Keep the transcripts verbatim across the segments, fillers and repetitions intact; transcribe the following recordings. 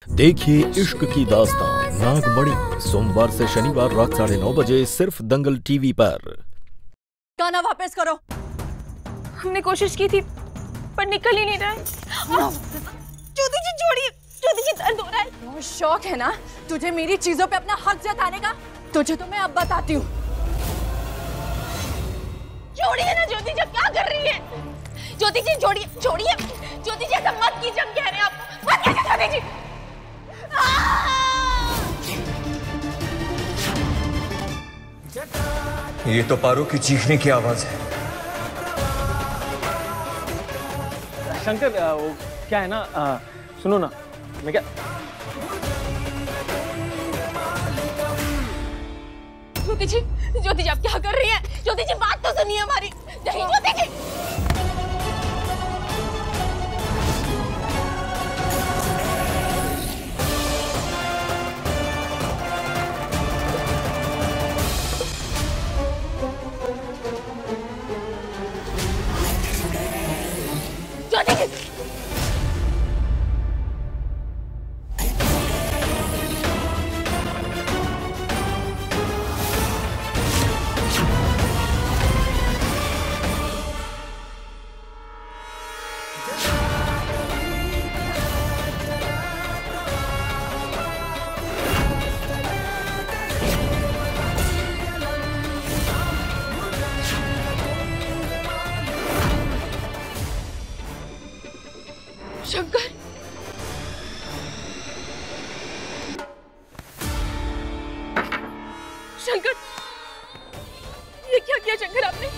देखिए इश्क की दास्तां नागमणि सोमवार से शनिवार रात साढ़े नौ बजे सिर्फ दंगल टीवी पर। गाना वापस करो। हमने कोशिश की थी पर निकल ही नहीं रहा है। ज्योति जी छोड़िए, ज्योति जी दर्द हो रहा है। बहुत शौक है ना तुझे मेरी चीजों पे अपना हक जताने का? तुझे तो मैं अब बताती हूँ। छोड़िए ना ज्योति जी, क्या कर रही है? ज्योति जी छोड़िए, छोड़िए ज्योति जी, ऐसा मत कीजिए, हम कह रहे हैं आपको मत कीजिए ज्योति जी। ये तो पारो की चीखने की आवाज है। शंकर, वो क्या है ना, आ, सुनो ना, मैं क्या ज्योति जी, ज्योति जी आप क्या कर रही हैं? ज्योति जी बात तो सुनिए हमारी। नहीं ज्योति जी, ज्योति जी शंकर, शंकर, ये क्या किया शंकर आपने?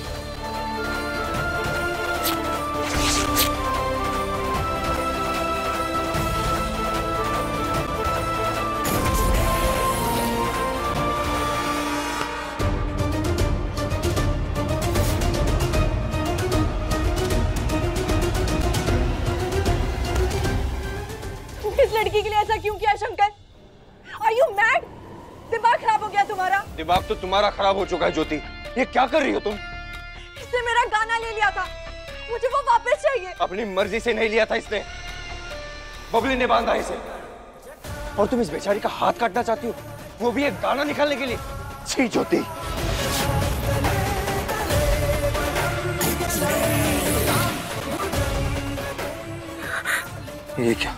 इस लड़की के लिए ऐसा क्यों किया शंकर? Are you mad? दिमाग खराब हो गया तुम्हारा? दिमाग तो तुम्हारा खराब हो चुका है ज्योति। ये क्या कर रही हो तुम? इसने मेरा गाना ले लिया था, मुझे वो वापस चाहिए। अपनी मर्जी से नहीं लिया था इसने, बबली ने बांधा इसे। और तुम इस बेचारी का हाथ काटना चाहती हो, वो भी एक गाना निकालने के लिए? छी ज्योति। ये क्या?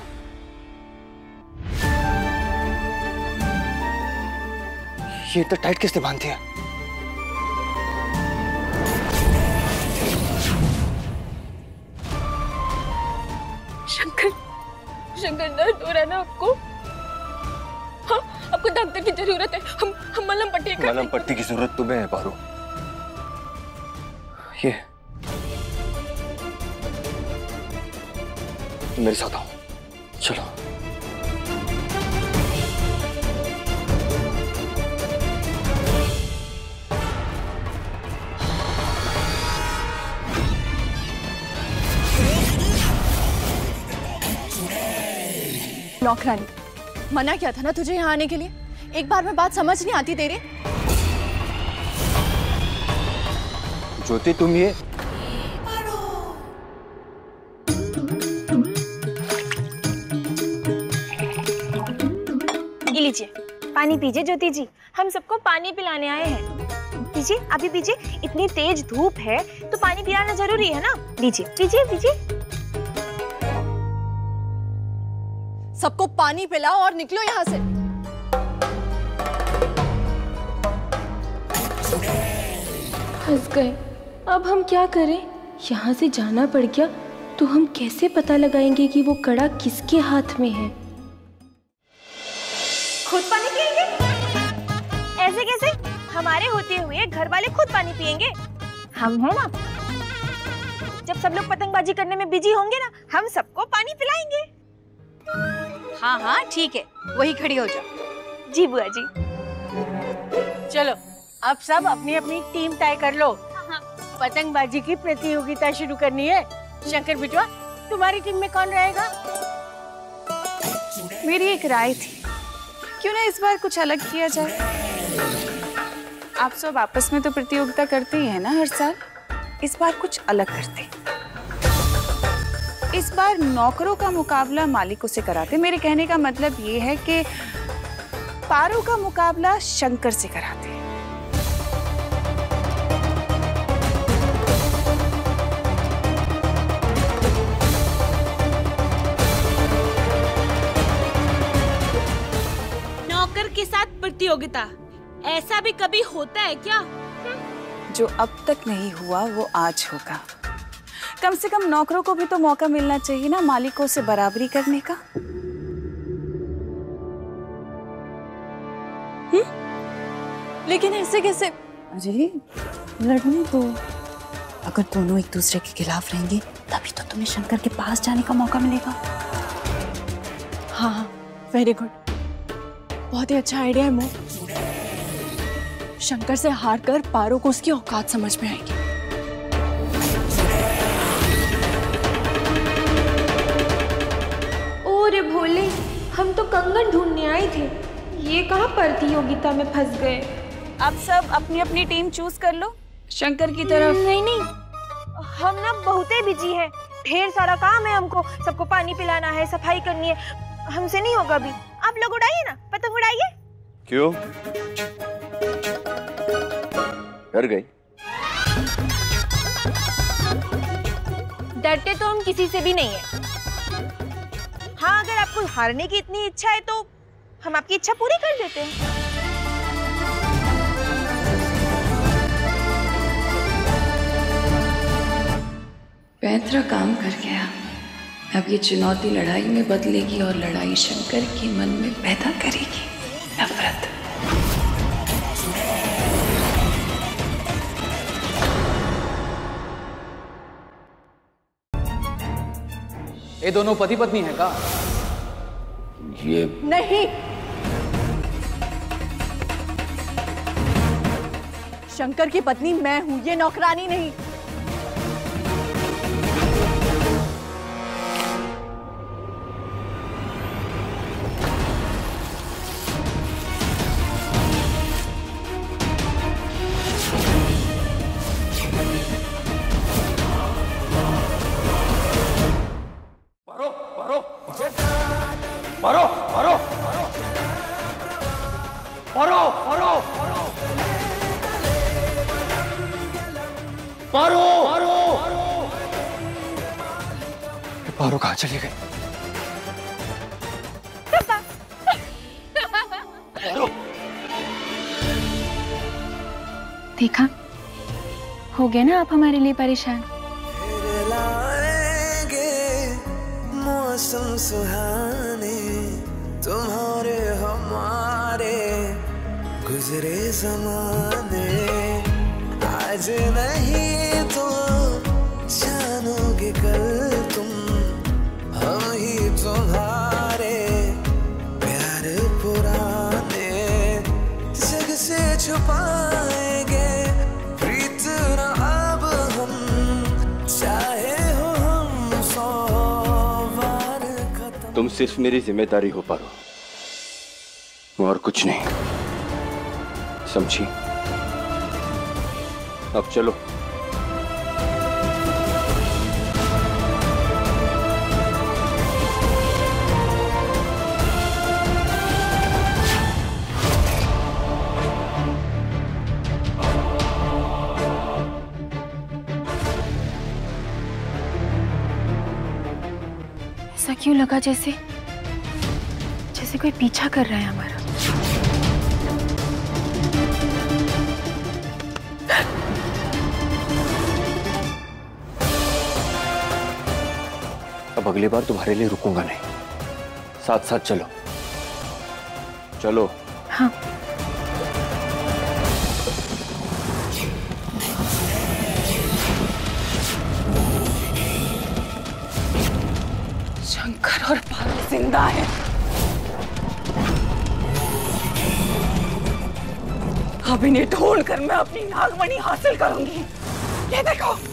ये तो टाइट किसने बांधी है? शंकर, शंकर दर्द हो रहा है ना आपको? हाँ, आपको डॉक्टर की जरूरत है। हम हम मलहम पट्टी कर मलहम पट्टी की जरूरत तुम्हें है पारो। ये मेरे साथ आओ, चलो। नौकरानी, मना किया था ना तुझे यहाँ आने के लिए। एक बार में बात समझ नहीं आती तेरी? ज्योति तुम ये लीजिए, पानी पीजिए ज्योति जी, हम सबको पानी पिलाने आए हैं। पीजिए, अभी पीजिए, इतनी तेज धूप है तो पानी पिलाना जरूरी है ना। लीजिए पीजिए पीजिए। सबको पानी पिलाओ और निकलो यहाँ से। फंस गए, अब हम क्या करें? यहाँ से जाना पड़ गया तो हम कैसे पता लगाएंगे कि वो कड़ा किसके हाथ में है? खुद पानी पिएंगे? ऐसे कैसे? हमारे होते हुए घर वाले खुद पानी पिएंगे? हम है ना, जब सब लोग पतंगबाजी करने में बिजी होंगे ना, हम सबको पानी पिलाएंगे। हाँ हाँ ठीक है, वही खड़ी हो जाओ। जी बुआ जी। चलो अब सब अपनी अपनी टीम तय कर लो। पतंगबाजी की प्रतियोगिता शुरू करनी है। शंकर बिटवा, तुम्हारी टीम में कौन रहेगा? मेरी एक राय थी, क्यों ना इस बार कुछ अलग किया जाए। आप सब आपस में तो प्रतियोगिता करते ही है ना हर साल, इस बार कुछ अलग करते। इस बार नौकरों का मुकाबला मालिकों से कराते। मेरे कहने का मतलब ये है कि पारो का मुकाबला शंकर से कराते। नौकर के साथ प्रतियोगिता, ऐसा भी कभी होता है क्या? जो अब तक नहीं हुआ वो आज होगा। कम से कम नौकरों को भी तो मौका मिलना चाहिए ना मालिकों से बराबरी करने का। हम्म? लेकिन ऐसे कैसे? अरे लड़ने दो। अगर दोनों एक दूसरे के खिलाफ रहेंगे तभी तो तुम्हें शंकर के पास जाने का मौका मिलेगा। हाँ हाँ, वेरी गुड, बहुत ही अच्छा आइडिया है। मोह, शंकर से हार कर पारो को उसकी औकात समझ में आएगी। ओरे भोले, हम तो कंगन ढूंढने आए थे, ये कहाँ प्रतियोगिता में फंस गए। आप सब अपनी अपनी टीम चूज कर लो शंकर की तरफ। नहीं नहीं, हम ना बहुत ही बिजी हैं, ढेर सारा काम है हमको, सबको पानी पिलाना है, सफाई करनी है, हमसे नहीं होगा अभी। आप लोग उड़ाइए ना, पतंग उड़ाइए। क्यों? डर गई? डरते तो हम किसी से भी नहीं है। हाँ, अगर आपको हारने की इतनी इच्छा है तो हम आपकी इच्छा पूरी कर देते हैं। पैंतरा काम कर गया। अब ये चुनौती लड़ाई में बदलेगी और लड़ाई शंकर के मन में पैदा करेगी नफरत। ये दोनों पति पत्नी हैं का? ये नहीं, शंकर की पत्नी मैं हूं, ये नौकरानी नहीं। मारो मारो मारो मारो मारो मारो पारो कहाँ चली गई? देखा, हो गए ना आप हमारे लिए परेशान। मौसम सुहाने तुम्हारे हमारे गुजरे ज़माने, आज नहीं तो जानोगे कल तुम, हम ही तुम्हारे प्यार पुराने जग से छुपाएंगे प्रीत अब हम, चाहे हो हम सौ। तुम सिर्फ मेरी जिम्मेदारी हो पारो और कुछ नहीं, समझी? अब चलो। ऐसा क्यों लगा जैसे जैसे कोई पीछा कर रहा है हमारा। अब अगली बार तुम्हारे लिए रुकूंगा नहीं, साथ साथ चलो चलो। हाँ, शंकर और पारो जिंदा है। अब इन्हें ढूंढ कर मैं अपनी नागमणि हासिल करूंगी। ये देखो।